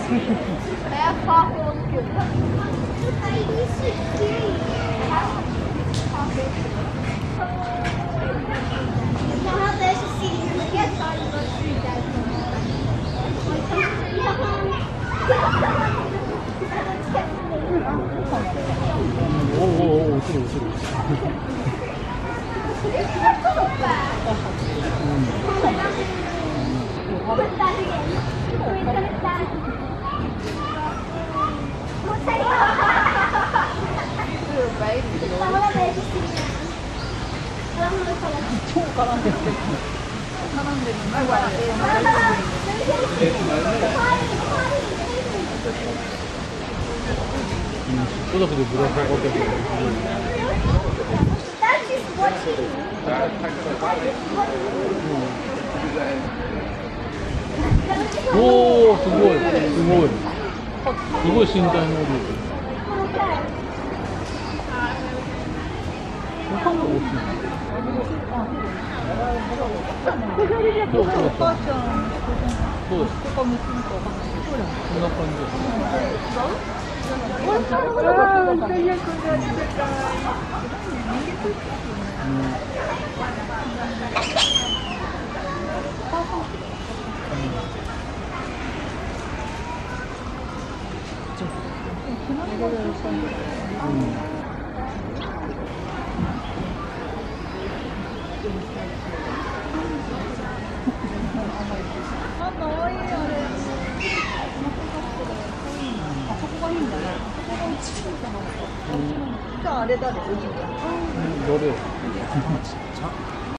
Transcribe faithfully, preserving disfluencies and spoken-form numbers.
É fácil do que eu não deixa o filho que é só de 오, 오, 오, 어떻게, 어떻게. 쏟아 그래 물어서 오, 그걸, 그걸. 그걸 신다, 머리. 한국 옷이. 또, 또, 또. 또. 아, 너희 아래. 아, 저거가 힘들어. 저거가 치우잖아. 진짜 아래다, 여기가. 노래. 진짜?